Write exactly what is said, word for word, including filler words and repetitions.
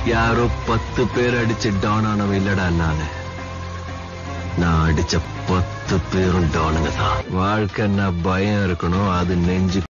யாரோ பத்து பேர் அடிச்ச டானானவ இல்லடா நானு. நான் அடிச்ச பத்து பேரும் டானுங்க தான். வாழ்க்கைன்னா பயம் இருக்கணும், அது நெஞ்சு